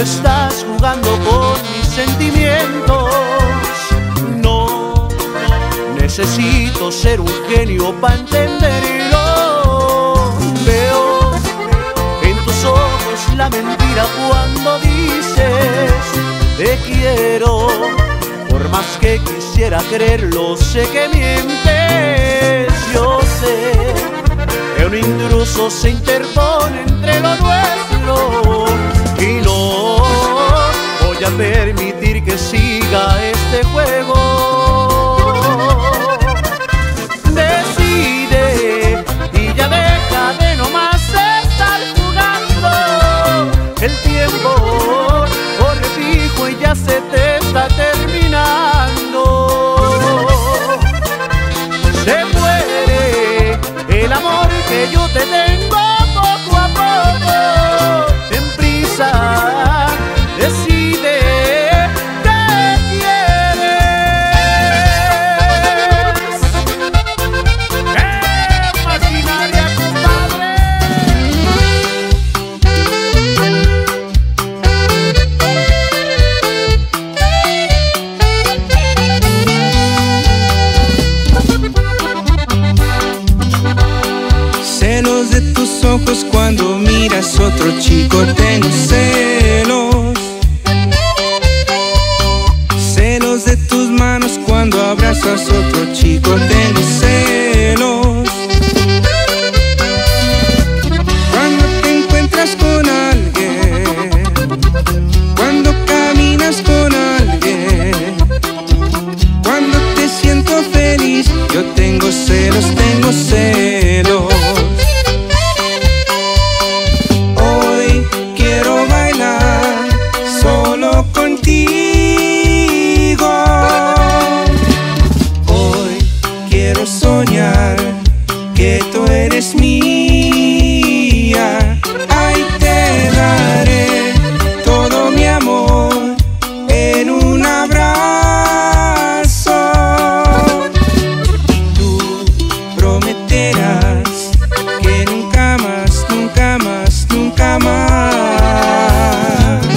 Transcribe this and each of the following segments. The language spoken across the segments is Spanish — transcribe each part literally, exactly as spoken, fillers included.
estás jugando con mis sentimientos. No necesito ser un genio para entenderlo. Veo en tus ojos la mentira cuando dices te quiero. Por más que quisiera creerlo, sé que mientes. Yo sé que un intruso se interpone entre lo nuestro y no voy a permitir que siga este juego. Decide y ya deja de nomás estar jugando. El tiempo corre fijo y ya se te está terminando. Se muere el amor que yo te tengo poco a poco. Ten prisa, decide qué quieres. ¡Qué maquinaria, compadre! Celos de tus ojos cuando miras otro chico, tengo celos. Celos de tus manos cuando abrazas otro chico, tengo celos. Cuando te encuentras con alguien, cuando caminas con alguien, cuando te siento feliz, yo tengo celos, tengo celos. Soñar que tú eres mía, ay, te daré todo mi amor en un abrazo. Y tú prometerás que nunca más, nunca más, nunca más.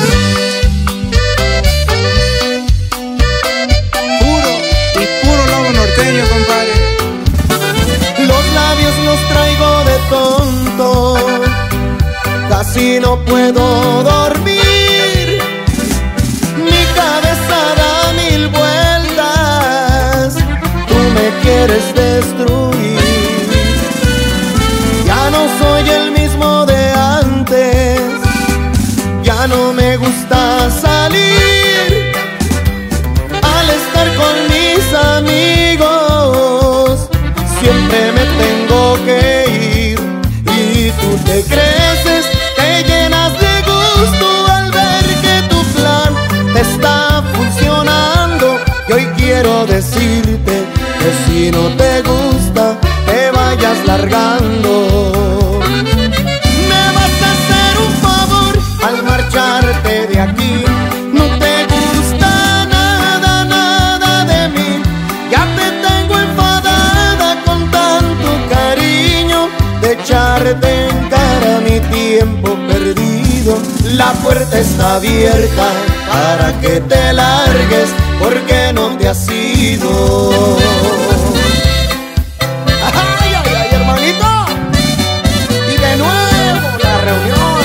Puro y puro lobo norteño, compadre. Los labios los traigo de tonto, casi no puedo dormir. Mi cabeza da mil vueltas, tú me quieres destruir. Ya no soy el mismo de antes, ya no me gusta salir. Al estar con mis amigos siempre me tengo que ir y tú te creces, te llenas de gusto al ver que tu plan te está funcionando. Y hoy quiero decirte que si no te gusta, te vayas largando. Me vas a hacer un favor al marcharte de aquí. No te gusta nada, nada de mí. Ya te tengo enfadada con tanto cariño de echarte en cara mi tiempo perdido. La puerta está abierta para que te largues porque no te has ido. ¡Ay, ay, ay, hermanito! Y de nuevo la reunión.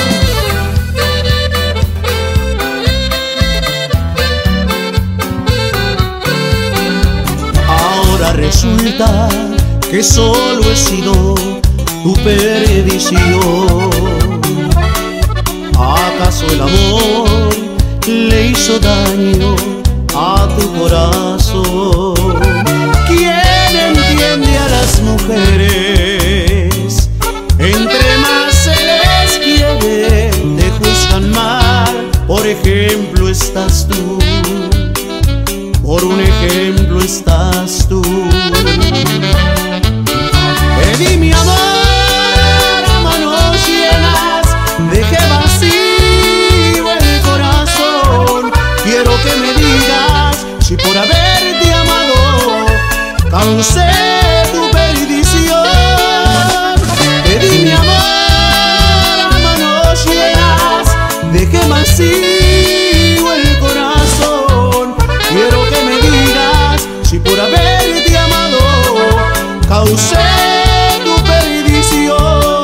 Ahora resulta que solo he sido tu perdición. ¿Acaso el amor le hizo daño a tu corazón? ¿Quién entiende a las mujeres? Entre más se les quiere, te juzgan mal. Por ejemplo estás tú, por un ejemplo estás tú. Pedí mi amor a manos llenas, dejé vacío el corazón. Quiero que me digas si por haberte amado causé tu perdición. Pedí mi amor a manos llenas, dejé vacío causé tu perdición.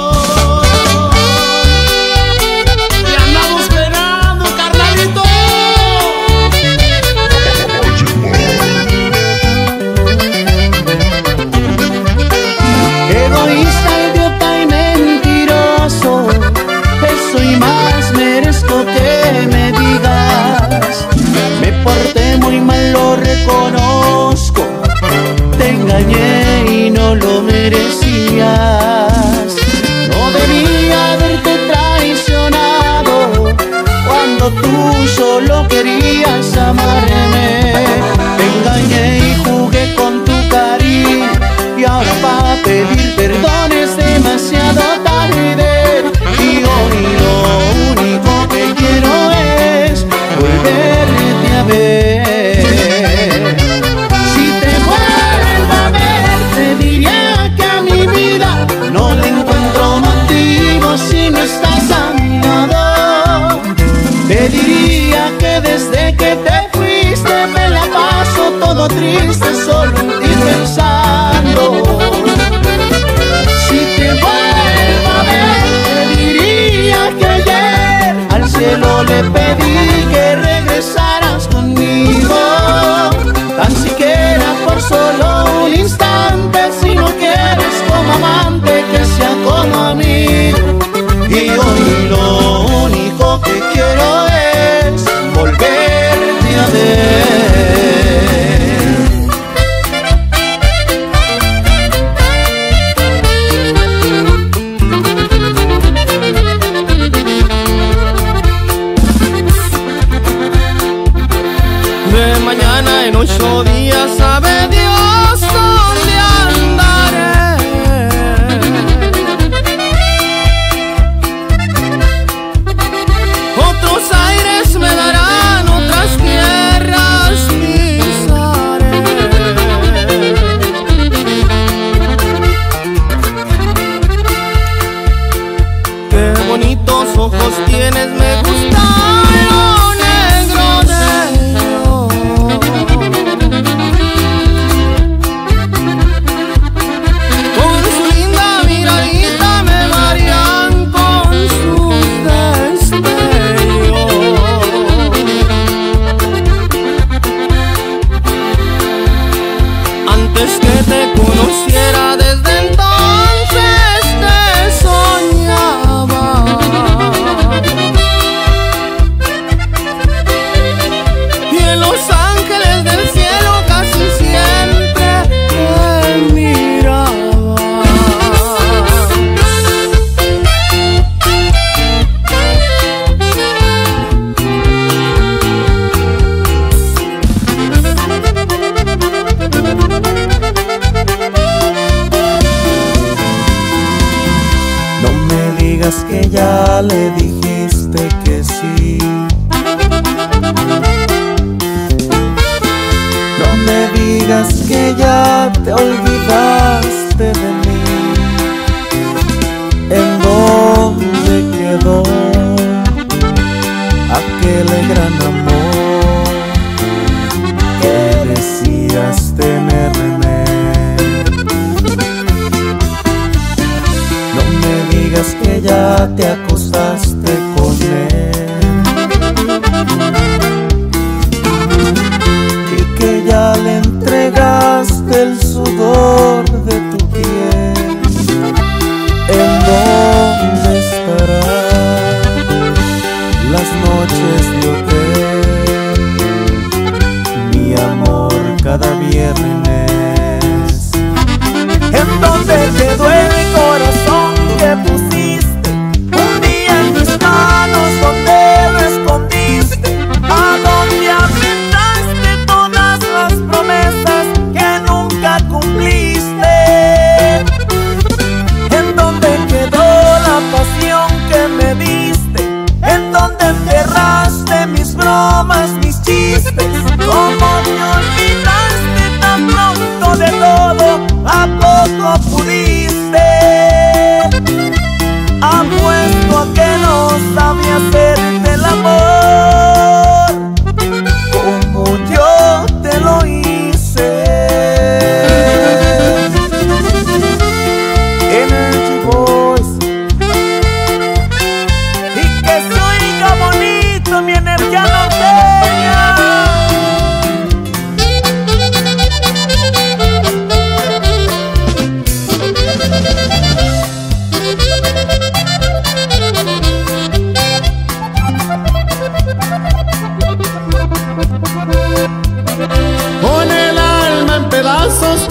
Te andamos esperando, carnalito. Egoísta, idiota y mentiroso, eso y más merezco que me digas. Me porté muy mal, lo reconozco, te engañé y no lo merecías. No debía haberte traicionado cuando tú solo querías amarme. Te engañé y jugué con tu cariño, y ahora para pedir perdón es demasiado tarde. Y hoy lo único que quiero es volverte a ver. Si te vuelvo a ver, te diría que a mi vida no le encuentro motivo si no estás a mi lado. Te diría que desde que te fuiste me la paso todo triste, solo en ti pensando. Si te vuelvo a ver, te diría que ayer al cielo le pedí que regresaras conmigo, tan siquiera por solo un instante. Si no quieres como amante, que sea como amigo. Y hoy lo único que quiero es volverte a ver. De mañana en ocho días sabe Dios dónde andaré. Otros aires me darán, otras tierras pisaré. Qué bonitos ojos tienes, me gusta lo negro de ellos. Con su linda miradita me marean con sus destellos. Antes que te conociera, desde entonces te soñaba. Y en los ángeles del cielo casi siempre te miraba. No me digas que ya le dijiste que sí. No me digas que ya te olvidaste de mí. ¿En dónde quedó aquel gran amor que decías tenerme? No me digas que ya te acostaste con él y que ya le entregaste el sudor de tu piel. ¿En dónde estarán las noches de hotel, mi amor, cada viernes? ¿En dónde quedó el corazón que pusiste un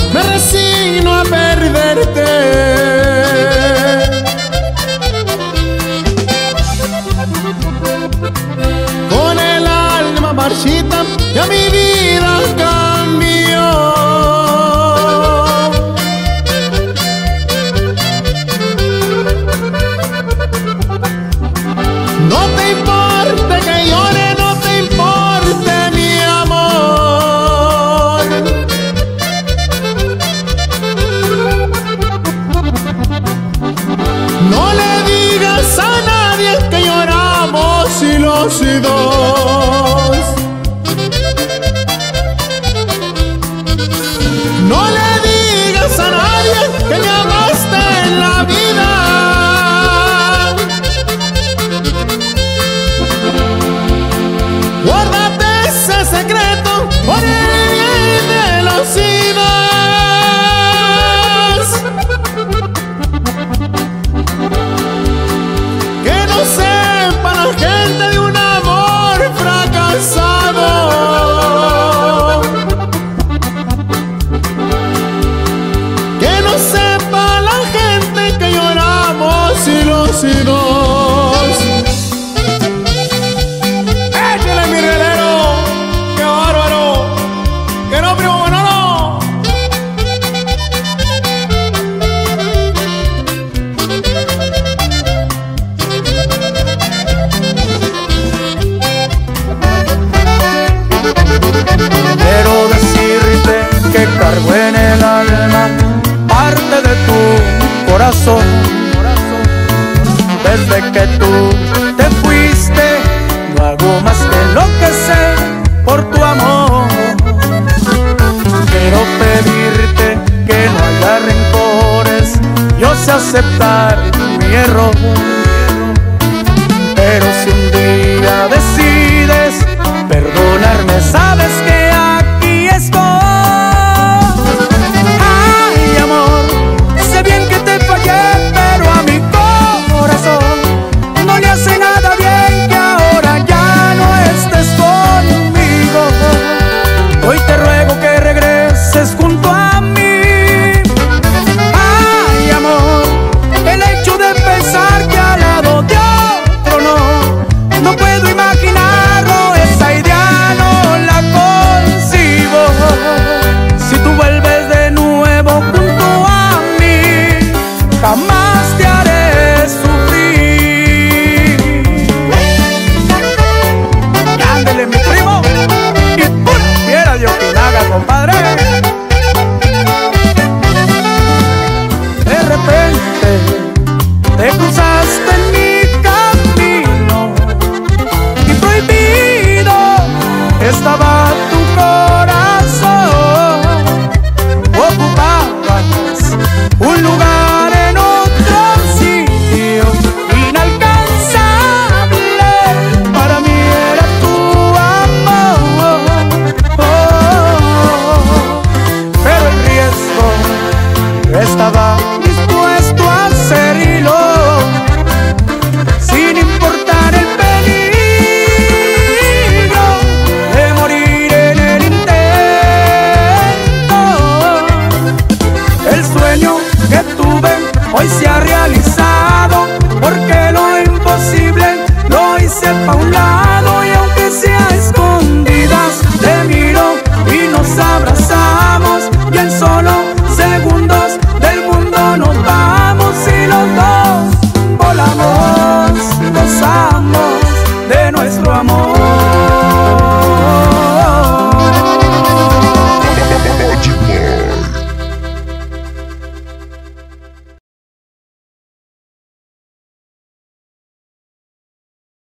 me resigno a perderte. Con el alma marchita ya mi vida cambió. No te importe que llore, no te importe mi amor. No le digas a nadie que lloramos y los dos. No le digas a nadie que me amaste en la vida. Guárdate ese secreto por el bien de los demás. Que no sepa la gente de un amor fracasado. Que no sepa la gente que lloramos y los y dos. ¡Échale, mi relero! ¡Qué bárbaro! ¡Que no, primo Manolo! Quiero decirte que cargo en el alma parte de tu corazón. Desde que tú te fuiste, no hago más que enloquecer por tu amor. Quiero pedirte que no haya rencores, yo sé aceptar mi error. Pero si un día decides perdonarme, sabes que aquí estoy. Ay, amor, sé bien que te fallé, pero a mi corazón no le hace nada bien que ahora ya no estés conmigo. Hoy te ruego que regreses junto a mí. Ay, amor, el hecho de pensar que al lado de otro no, no puedo imaginarlo, esa idea no la concibo. Si tú vuelves de nuevo junto a mí, jamás te haré sufrir. Y ándele, mi primo, y pura fiera de Okinaga, compadre. De repente te cruzaste en mi camino y prohibido estaba tu corazón. Ocupabas un lugar en otro sitio inalcanzable. Para mí era tu amor. Oh, pero el riesgo estaba